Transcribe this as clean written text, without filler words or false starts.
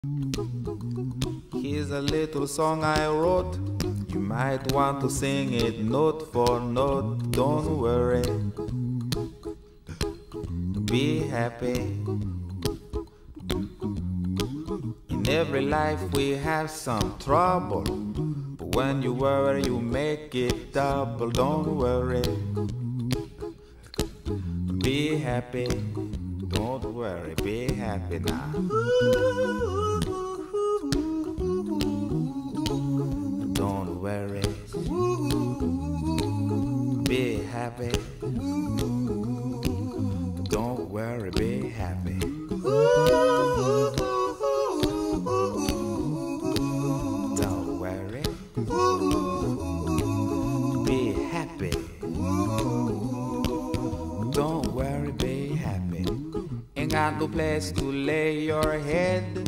Here's a little song I wrote. You might want to sing it note for note. Don't worry, be happy. In every life we have some trouble, but when you worry you make it double. Don't worry, be happy. Don't worry, be happy now. Don't worry, be happy. Don't worry, be happy. Don't worry, be happy. Don't worry, be happy. Ain't got no place to lay your head.